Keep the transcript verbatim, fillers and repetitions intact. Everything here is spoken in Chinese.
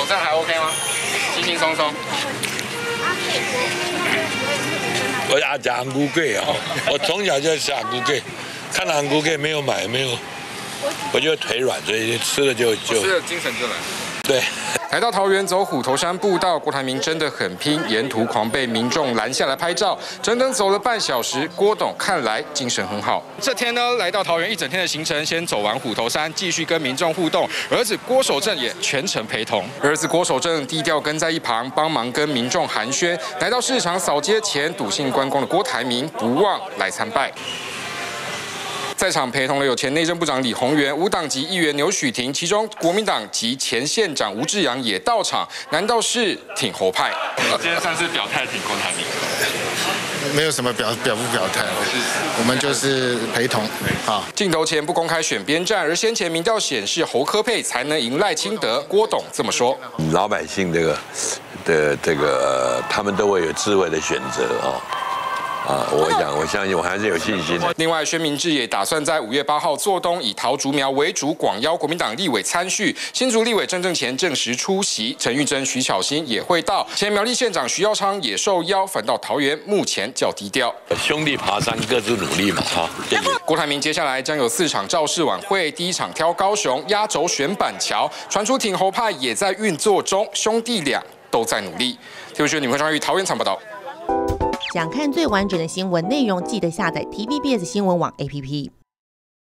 这样还 OK 吗？轻轻松松。 我阿吃韩菇粿哦，我从小就吃韩菇粿，看到韩菇粿没有买，没有，我就腿软，所以吃了就就吃了精神就来。 对。 来到桃园走虎头山步道，郭台铭真的很拼，沿途狂被民众拦下来拍照，整整走了半小时。郭董看来精神很好。这天呢，来到桃园一整天的行程，先走完虎头山，继续跟民众互动。儿子郭守正也全程陪同。儿子郭守正低调跟在一旁，帮忙跟民众寒暄。来到市场扫街前，笃信关公的郭台铭不忘来参拜。 在场陪同了有前内政部长李鸿源、无党籍议员牛许婷，其中国民党及前县长吴志阳也到场。难道是挺侯派？今天算是表态挺郭台铭， 没有什么表表不表态，我们就是陪同啊。 镜头前不公开选边站，而先前民调显示侯科配才能赢赖清德。郭董这么说： 老百姓这个的这个，他们都会有智慧的选择啊。 啊，我想，我相信，我还是有信心的。 另外，薛明志也打算在五月八号做东，以桃竹苗为主，广邀国民党立委参叙。新竹立委郑正前证实出席，陈玉珍、徐巧芯也会到。前苗栗县长徐耀昌也受邀，反到桃园，目前较低调。 兄弟爬山，各自努力嘛，哈。谢谢。 郭台铭接下来将有四场造势晚会，第一场挑高雄，压轴选板桥。传出挺侯派也在运作中，兄弟俩都在努力。T V B 女会张玉桃园场报道。 想看最完整的新闻内容，记得下载 T V B S 新闻网 A P P。